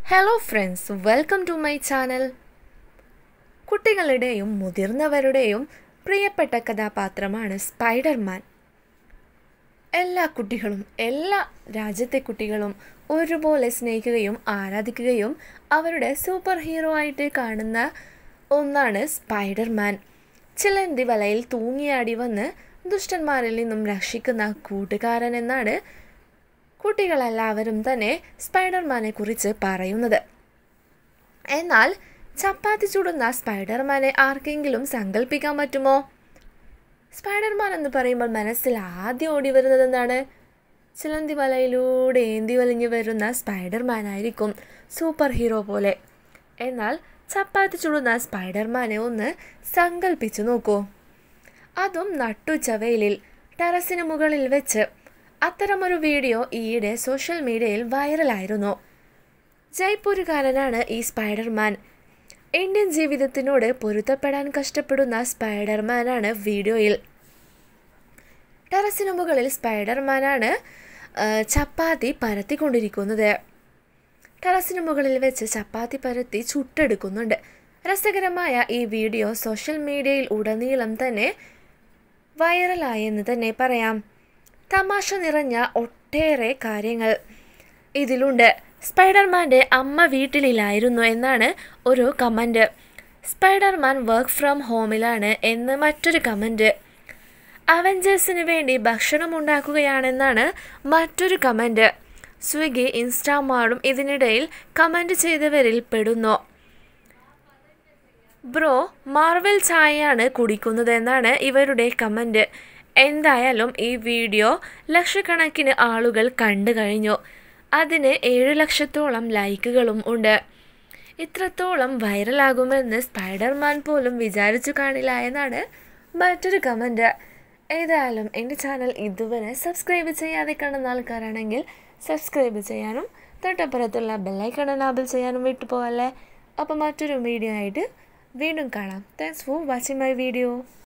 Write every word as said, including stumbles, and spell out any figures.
Hello friends, welcome to my channel. കുട്ടികളുടെയും മുതിർന്നവരുടെയും പ്രിയപ്പെട്ട കഥാപാത്രമാണ് സ്പൈഡർമാൻ. എല്ലാ കുട്ടികളും എല്ലാ രാജ്യത്തെ കുട്ടികളും ഒരുപോലെ സ്നേഹിക്കുകയും ആരാധിക്കുകയും അവരുടെ സൂപ്പർ ഹീറോ ആയിട്ട് കാണുന്ന ഒന്നാണ് സ്പൈഡർമാൻ. ചിലന്തി വലയിൽ തൂങ്ങിയാടി വന്ന് ദുഷ്ടന്മാരിൽ നിന്നും രക്ഷിക്കുന്ന കൂട്ടുകാരൻ എന്നാണ് കുട്ടികളെല്ലാവരും തന്നെ സ്പൈഡർമാനെ കുറിച്ച് പറയുന്നത്. എന്നാൽ ചപ്പാത്തി ചുടുന്ന സ്പൈഡർമാനെ ആർക്കെങ്കിലും സങ്കല്പിക്കാൻ പറ്റുമോ? സ്പൈഡർമാൻ എന്ന് പറയുമ്പോൾ മനസ്സിൽ ആദ്യം ഓടി വരുന്നത് എന്താണ്? ചിലന്തി വലയിലൂടെ ഏന്തി വലിഞ്ഞു വരുന്ന സ്പൈഡർമാൻ ആയിരിക്കും സൂപ്പർ ഹീറോ പോലെ. എന്നാൽ ചപ്പാത്തി ചുടുന്ന സ്പൈഡർമാനെ ഒന്ന് സങ്കല്പിച്ചു നോക്കൂ. അതും നട്ടുച്ച വെയിലിൽ ടെറസിന് മുകളിൽ വെച്ച്. അത്തരമൊരു വീഡിയോ ഈയിടെ സോഷ്യൽ മീഡിയയിൽ വൈറലായിരുന്നു. ജയ്പൂരുകാരനാണ് ഈ സ്പൈഡർമാൻ. ഇന്ത്യൻ ജീവിതത്തിനോട് പൊരുത്തപ്പെടാൻ കഷ്ടപ്പെടുന്ന സ്പൈഡർമാനാണ് വീഡിയോയിൽ. ടെറസിനു മുകളിൽ സ്പൈഡർമാനാണ് ചപ്പാത്തി പരത്തിക്കൊണ്ടിരിക്കുന്നത്. ടെറസിനു മുകളിൽ വെച്ച് ചപ്പാത്തി പരത്തി ചുട്ടെടുക്കുന്നുണ്ട്. രസകരമായ ഈ വീഡിയോ സോഷ്യൽ മീഡിയയിൽ ഉടനീളം തന്നെ വൈറലായെന്ന് തന്നെ പറയാം. തമാശ നിറഞ്ഞ ഒട്ടേറെ കാര്യങ്ങൾ ഇതിലുണ്ട്. സ്പൈഡർമാൻ്റെ അമ്മ വീട്ടിലില്ലായിരുന്നു എന്നാണ് ഒരു കമൻറ്റ്. സ്പൈഡർമാൻ വർക്ക് ഫ്രം ഹോമിലാണ് എന്ന് മറ്റൊരു കമൻറ്റ്. അവഞ്ചേഴ്സിന് വേണ്ടി ഭക്ഷണം ഉണ്ടാക്കുകയാണെന്നാണ് മറ്റൊരു കമൻറ്റ്. സ്വിഗ്ഗി, ഇൻസ്റ്റാമാർട്ടും ഇതിനിടയിൽ കമൻറ്റ് ചെയ്തവരിൽ പെടുന്നു. ബ്രോ മാർവൽ ചായയാണ് കുടിക്കുന്നതെന്നാണ് ഇവരുടെ കമൻറ്റ്. എന്തായാലും ഈ വീഡിയോ ലക്ഷക്കണക്കിന് ആളുകൾ കണ്ടു കഴിഞ്ഞു. അതിന് ഏഴ് ലക്ഷത്തോളം ലൈക്കുകളും ഉണ്ട്. ഇത്രത്തോളം വൈറലാകുമെന്ന് സ്പൈഡർമാൻ പോലും വിചാരിച്ചു കാണില്ല എന്നാണ് മറ്റൊരു കമൻറ്റ്. ഏതായാലും എൻ്റെ ചാനൽ ഇതുവരെ സബ്സ്ക്രൈബ് ചെയ്യാതെ കാണുന്ന ആൾക്കാരാണെങ്കിൽ സബ്സ്ക്രൈബ് ചെയ്യാനും തൊട്ടപ്പുറത്തുള്ള ബെല്ലൈക്കൺ എനാബിൾ ചെയ്യാനും വിട്ടുപോകല്ലേ. അപ്പോൾ മറ്റൊരു വീഡിയോ ആയിട്ട് വീണ്ടും കാണാം. Thanks for watching my video.